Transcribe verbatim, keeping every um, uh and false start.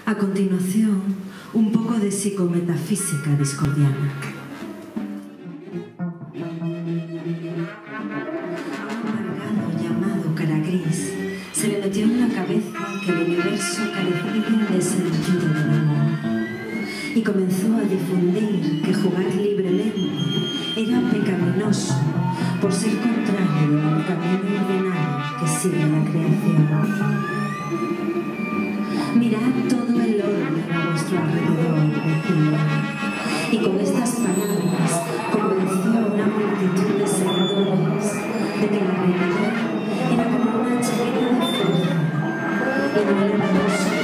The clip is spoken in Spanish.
A continuación, un poco de psicometafísica discordiana. Un amargado llamado cara gris se le metió en la cabeza que el universo carecía de sentido del amor y comenzó a difundir que jugar libremente era pecaminoso por ser contrario al camino ordenado que sigue la creación. Mirad todo el orden a vuestro alrededor, decía, y con estas palabras convenció a una multitud de seguidores de que la realidad era como una chaqueta de fuerza y no el hermoso